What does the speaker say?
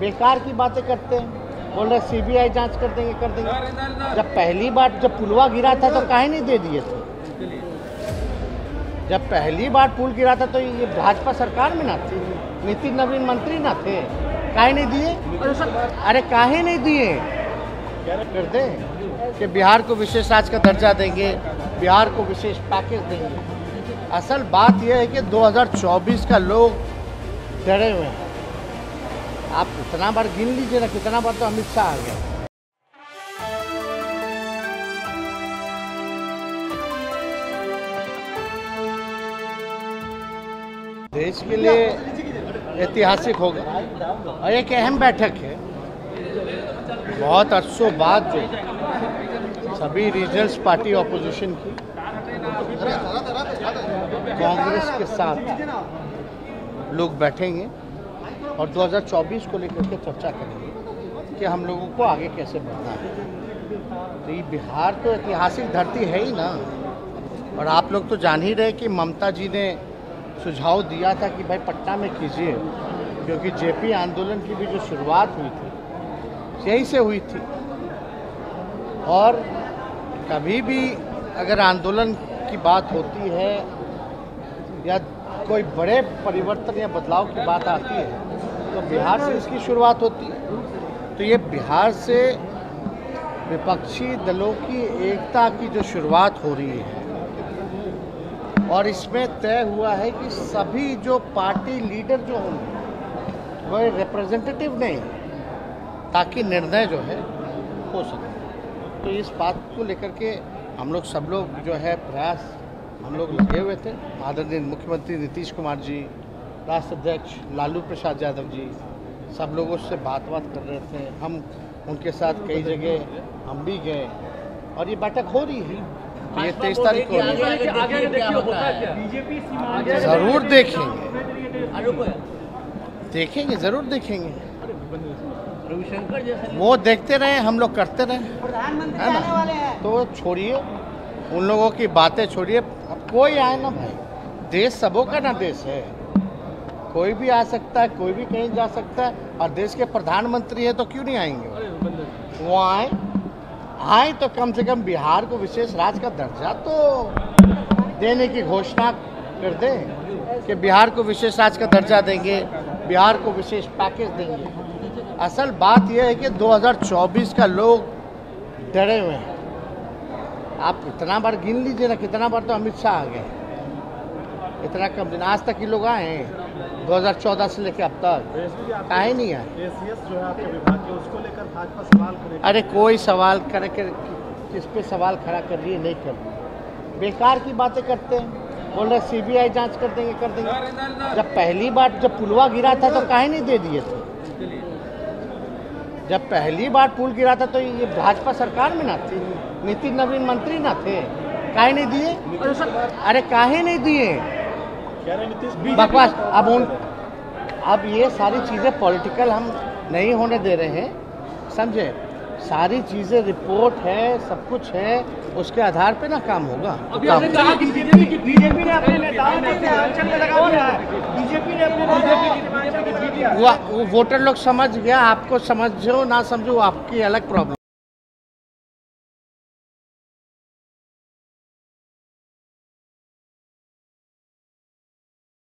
बेकार की बातें करते हैं। बोल रहे सीबीआई जांच कर देंगे कर देंगे। जब पहली बार जब पुलवा गिरा था तो काहे नहीं दे दिए थे? जब पहली बार पुल गिरा था तो ये भाजपा सरकार में ना थे, नितिन नवीन मंत्री ना थे, काहे नहीं दिए? अरे काहे नहीं दिए? कर दे कि बिहार को विशेष राज्य का दर्जा देंगे, बिहार को विशेष पैकेज देंगे। असल बात यह है कि 2024 का लोग डरे हुए हैं। आप कितना बार गिन लीजिए ना, कितना बार तो अमित शाह आ गया। देश के लिए ऐतिहासिक होगा और एक अहम बैठक है। बहुत अरसों बाद जो सभी रीजनल्स पार्टी ऑपोजिशन की कांग्रेस के साथ लोग बैठेंगे और 2024 को लेकर के चर्चा करेंगे कि हम लोगों को आगे कैसे बढ़ना है। तो ये बिहार तो ऐतिहासिक धरती है ही ना। और आप लोग तो जान ही रहे कि ममता जी ने सुझाव दिया था कि भाई पटना में कीजिए, क्योंकि जेपी आंदोलन की भी जो शुरुआत हुई थी यहीं से हुई थी। और कभी भी अगर आंदोलन की बात होती है या कोई बड़े परिवर्तन या बदलाव की बात आती है तो बिहार से इसकी शुरुआत होती है। तो ये बिहार से विपक्षी दलों की एकता की जो शुरुआत हो रही है और इसमें तय हुआ है कि सभी जो पार्टी लीडर जो होंगे वो रिप्रेजेंटेटिव नहीं, ताकि निर्णय जो है हो सके। तो इस बात को लेकर के हम लोग सब लोग जो है प्रयास हम लोग लगे हुए थे। आदरणीय मुख्यमंत्री नीतीश कुमार जी, राष्ट्र अध्यक्ष लालू प्रसाद यादव जी, सब लोगों से बात कर रहे थे। हम उनके साथ कई जगह हम भी गए और ये बैठक हो रही है। तो ये 23 तारीख को जरूर देखेंगे ज़रूर देखेंगे। वो देखते रहे, हम लोग करते रहे, है ना। तो छोड़िए उन लोगों की बातें, छोड़िए। अब कोई आए ना भाई, देश सबों का ना देश है। कोई भी आ सकता है, कोई भी कहीं जा सकता है। और देश के प्रधानमंत्री है तो क्यों नहीं आएंगे? वो आए तो कम से कम बिहार को विशेष राज्य का दर्जा तो देने की घोषणा कर दें कि बिहार को विशेष राज्य का दर्जा देंगे, बिहार को विशेष पैकेज देंगे। असल बात यह है कि 2024 का लोग डरे हुए हैं। आप कितना बार गिन लीजिए ना, कितना बार तो अमित शाह आ गए। इतना कम दिन आज तक ही लोग आए हैं 2014 से लेकर अब तक, काहे नहीं आए? जो है आपके विभाग के, उसको लेकर भाजपा सवाल करे। अरे कोई सवाल करे किस पे सवाल खड़ा कर रही है, नहीं कर रही। बेकार की बातें करते हैं। बोल रहे सीबीआई जांच कर देंगे कर देंगे। जब पहली बार जब पुलवा गिरा था तो काहे नहीं दे दिए थे? जब पहली बार पुल गिरा था तो ये भाजपा सरकार में ना थे, नितिन नवीन मंत्री ना थे, काहे नहीं दिए? अरे काहे नहीं दिए? बकवास। अब ये सारी चीज़ें पॉलिटिकल हम नहीं होने दे रहे हैं, समझे। सारी चीज़ें रिपोर्ट है, सब कुछ है, उसके आधार पे ना काम होगा। अभी आपने कहा कि बीजेपी ने अपने नेताओं को हिमाचल में लगा दिया है। बीजेपी ने अपने नेताओं को वो वोटर लोग समझ गया। आपको समझो ना समझो आपकी अलग प्रॉब्लम।